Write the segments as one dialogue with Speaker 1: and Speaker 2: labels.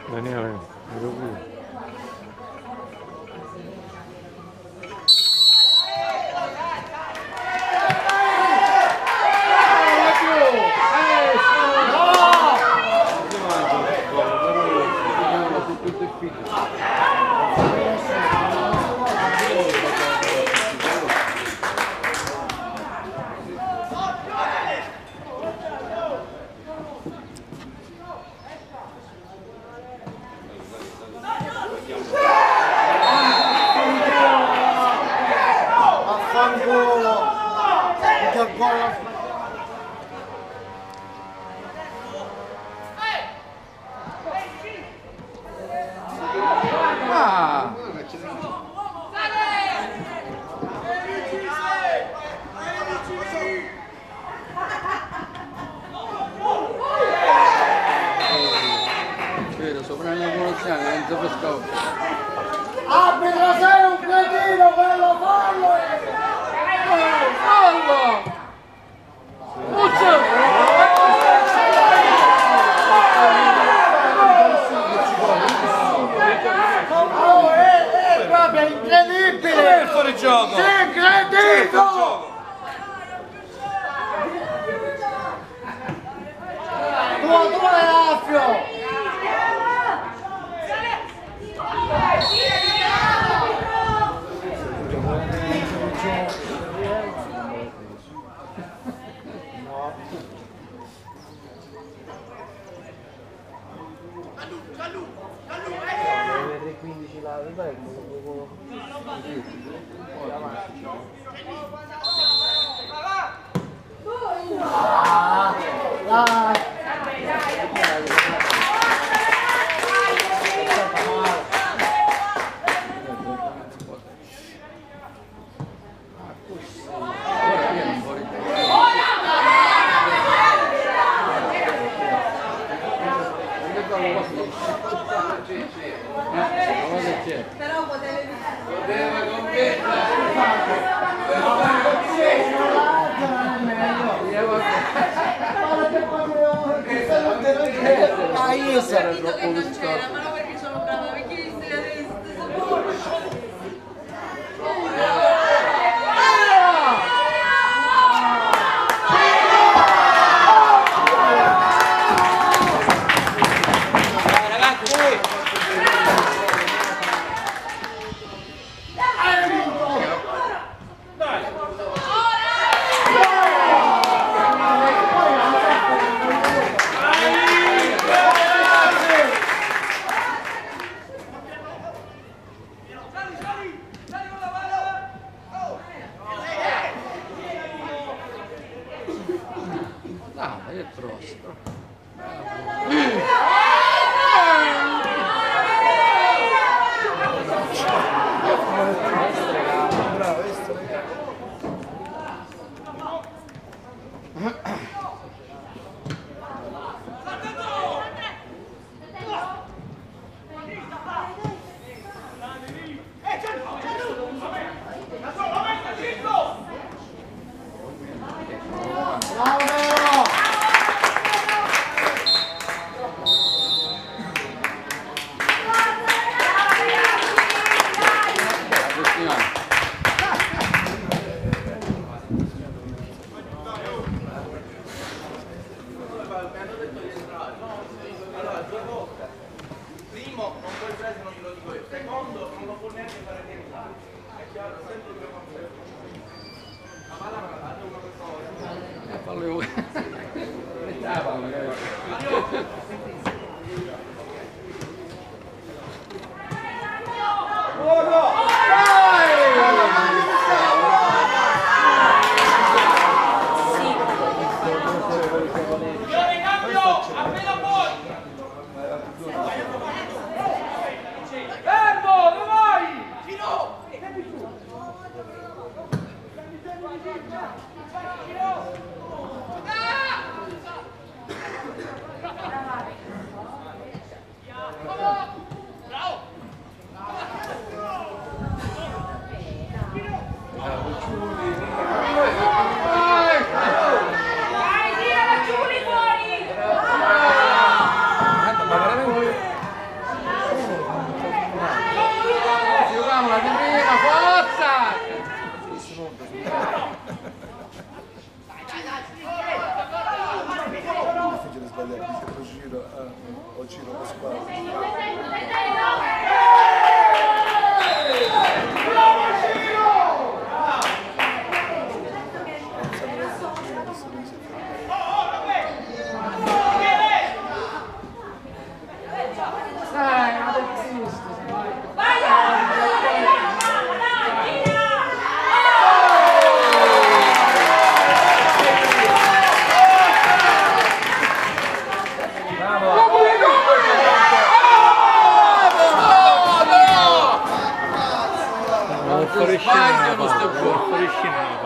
Speaker 1: Daniele, ero qui.
Speaker 2: Arbitro, sei un cretino, bello, fallo! Fallo! Oh, è proprio incredibile!
Speaker 3: Dov'è il fuorigioco?
Speaker 2: Sei cretino! Dove è Affio?
Speaker 4: Però potevi
Speaker 2: io sarei
Speaker 4: capito che
Speaker 2: troppo
Speaker 4: non c'era, ma non perché sono brava, perché io se la
Speaker 2: è prosto.
Speaker 3: Primo, non puoi prendere, non glielo dico io. Secondo, non lo può neanche fare rientrare. È chiaro, sempre il mio concerto. La palla me la date una persona.
Speaker 2: Fallo io.
Speaker 1: altro Ciro, o Ciro Pasquale.
Speaker 2: Dai, ma non esiste.
Speaker 5: Fuoriscena, fuoriscena.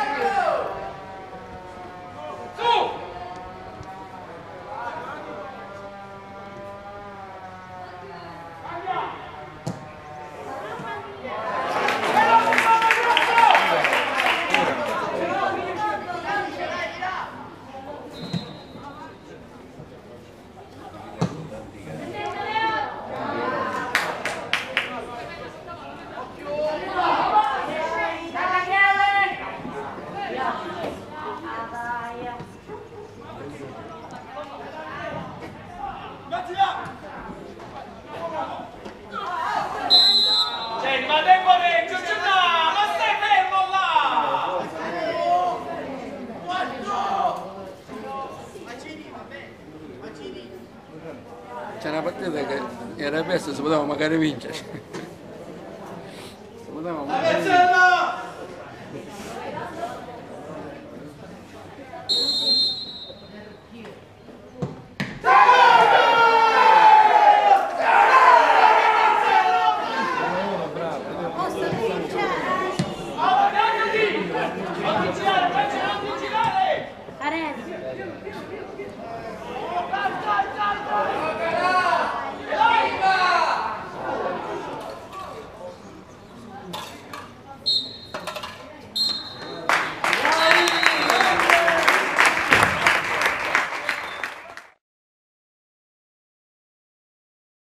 Speaker 3: Ma Debole, ma stai fermo là!
Speaker 2: C'è una partita che era persa, si poteva magari vincere. Si poteva magari vincere.